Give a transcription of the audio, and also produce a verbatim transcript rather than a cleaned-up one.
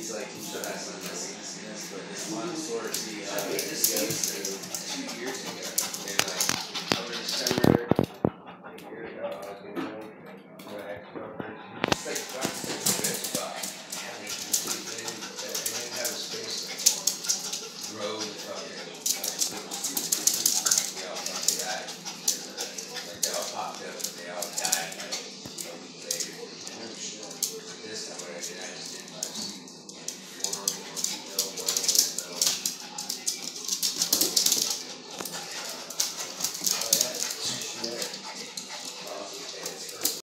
he's like, he still has some messiness, but this one source he, uh, he goes through two years ago, and like,